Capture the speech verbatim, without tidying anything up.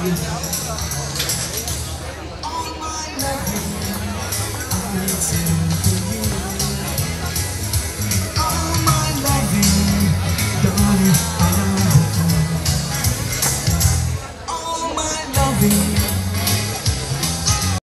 All my loving, I send for you. All my loving, darling, I love you. All my loving.